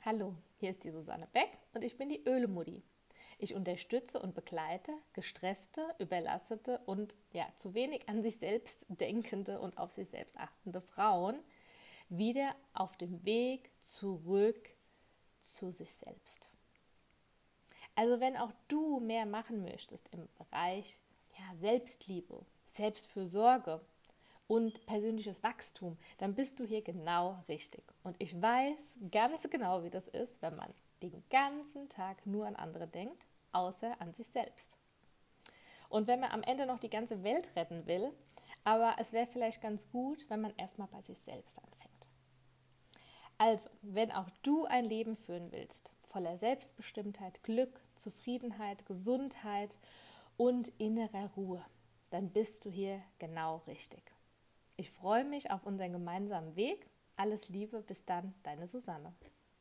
Hallo, hier ist die Susanne Beck und ich bin die Ölemuddi. Ich unterstütze und begleite gestresste, überlastete und zu wenig an sich selbst denkende und auf sich selbst achtende Frauen wieder auf dem Weg zurück zu sich selbst. Also wenn auch du mehr machen möchtest im Bereich Selbstliebe, Selbstfürsorge und persönliches Wachstum, dann bist du hier genau richtig. Und ich weiß ganz genau, wie das ist, wenn man den ganzen Tag nur an andere denkt, außer an sich selbst. Und wenn man am Ende noch die ganze Welt retten will, aber es wäre vielleicht ganz gut, wenn man erstmal bei sich selbst anfängt. Also, wenn auch du ein Leben führen willst, voller Selbstbestimmtheit, Glück, Zufriedenheit, Gesundheit und innerer Ruhe, dann bist du hier genau richtig. Ich freue mich auf unseren gemeinsamen Weg. Alles Liebe, bis dann, deine Susanne.